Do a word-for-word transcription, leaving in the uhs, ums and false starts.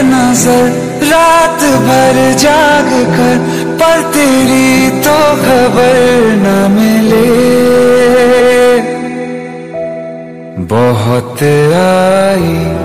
नजर रात भर जाग कर, पर तेरी तो खबर न मिले। बहुत आई